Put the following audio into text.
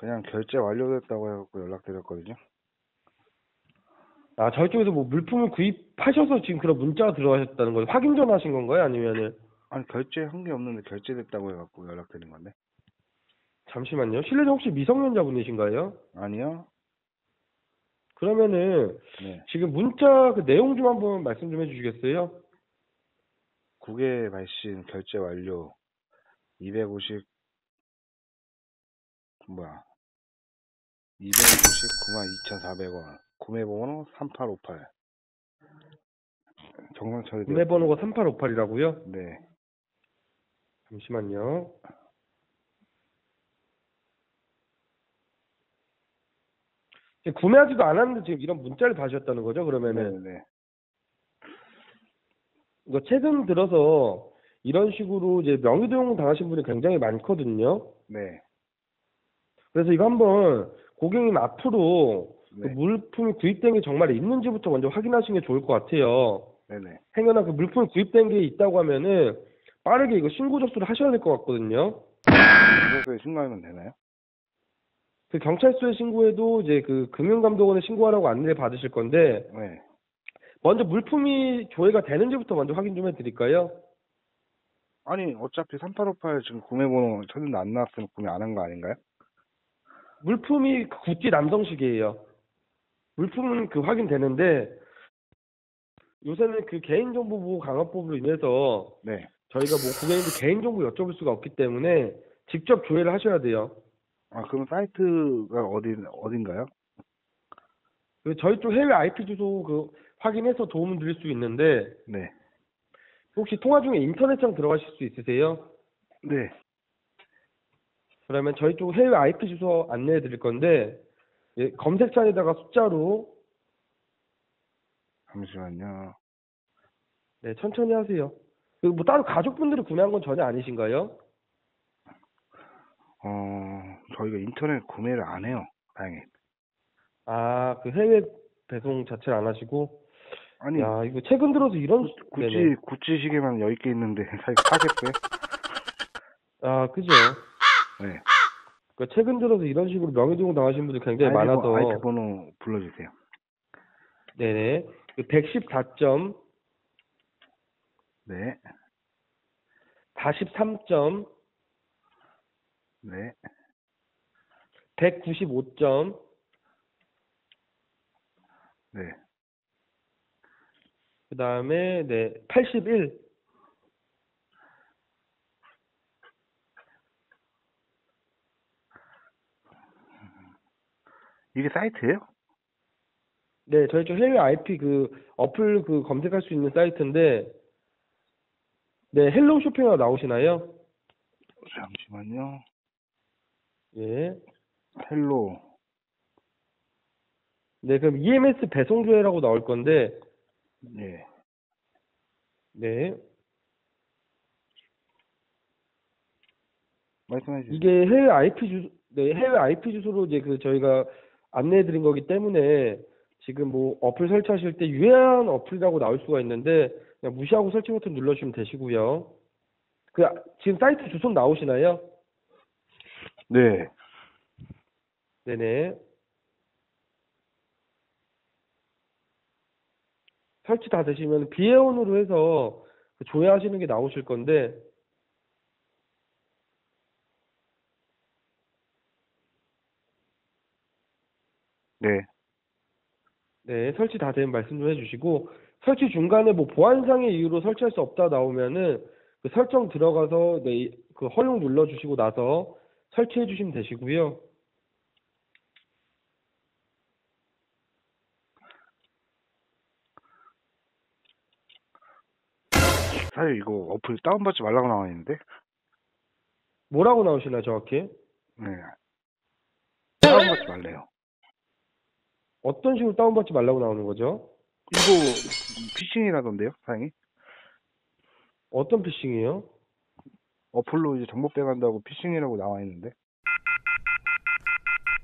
그냥 결제 완료됐다고 해갖고 연락드렸거든요. 아, 저희 쪽에서 뭐 물품을 구입하셔서 지금 그런 문자가 들어가셨다는 거예요? 확인 전화하신 건가요? 아니면은, 아니, 결제한 게 없는데 결제됐다고 해갖고 연락드린 건데. 잠시만요. 실례자 혹시 미성년자분이신가요? 아니요? 그러면은, 네. 지금 문자 그 내용 좀 한번 말씀 좀 해주시겠어요? 국외 발신 결제 완료 250, 뭐야, 259만 2,400원. 구매번호 3858. 정상 처리되었습니다. 구매번호가 3858이라고요? 네. 잠시만요. 지금 구매하지도 않았는데 지금 이런 문자를 받으셨다는 거죠? 그러면은, 네네. 이거 최근 들어서 이런 식으로 이제 명의도용 당하신 분이 굉장히 많거든요. 네. 그래서 이거 한번 고객님 앞으로 그 네. 물품이 구입된 게 정말 있는지부터 먼저 확인하시는 게 좋을 것 같아요. 네네. 행여나 그 물품이 구입된 게 있다고 하면은 빠르게 이거 신고 접수를 하셔야 될 것 같거든요. 경찰서에 신고하면 되나요? 그 경찰서에 신고해도 이제 그 금융감독원에 신고하라고 안내를 받으실 건데 네. 먼저 물품이 조회가 되는지부터 먼저 확인 좀 해드릴까요? 아니, 어차피 3858 지금 구매번호 찾는데 안 나왔으면 구매 안 한 거 아닌가요? 물품이 그 구찌 남성식이에요. 물품은 그 확인되는데 요새는 그 개인정보보호 강화법으로 인해서 네. 저희가 뭐 고객님들 개인정보 여쭤볼 수가 없기 때문에 직접 조회를 하셔야 돼요. 아, 그럼 사이트가 어딘가요? 그 저희 쪽 해외 IP 주소 그 확인해서 도움을 드릴 수 있는데 네. 혹시 통화 중에 인터넷상 들어가실 수 있으세요? 네. 그러면 저희 쪽 해외 IP 주소 안내해 드릴 건데 예, 검색창에다가 숫자로 잠시만요. 네, 천천히 하세요. 그리고 뭐 따로 가족분들이 구매한 건 전혀 아니신가요? 저희가 인터넷 구매를 안 해요. 다행히. 아, 그 해외 배송 자체를 안 하시고 아니, 야, 이거 최근 들어서 이런 네네. 구찌 시계만 10개 있는데 사겠어요? 아, 그죠. 네. 그러니까 최근 들어서 이런 식으로 명예도용 당하신 분들이 굉장히 IP 많아서 번호 불러주세요. 네네. 그 114점, 네. 43점, 네. 195점, 네. 그 다음에 네, 81. 이게 사이트예요? 네, 저희 쪽 해외 IP 그 어플 그 검색할 수 있는 사이트인데 네, 헬로우 쇼핑하고 나오시나요? 잠시만요. 예. 헬로. 네, 그럼 EMS 배송 조회라고 나올 건데 네. 네. 말씀해 주세요. 이게 해외 IP 주소, 네, 해외 IP 주소로 이제 그 저희가 안내해 드린 거기 때문에 지금 뭐 어플 설치하실 때 유해한 어플이라고 나올 수가 있는데 그냥 무시하고 설치 버튼 눌러주시면 되시고요. 그 지금 사이트 주소 나오시나요? 네. 네네. 설치 다 되시면 비회원으로 해서 그 조회하시는 게 나오실 건데 네. 네, 설치 다 되면 말씀 좀 해주시고 설치 중간에 뭐 보안상의 이유로 설치할 수 없다 나오면은 그 설정 들어가서 네, 그 허용 눌러주시고 나서 설치해 주시면 되시고요. 사실 이거 어플 다운받지 말라고 나와 있는데? 뭐라고 나오시나요, 정확히? 네. 다운받지 말래요. 어떤 식으로 다운받지 말라고 나오는 거죠? 이거 피싱이라던데요, 사장님? 어떤 피싱이에요? 어플로 이제 정보 빼간다고 피싱이라고 나와 있는데?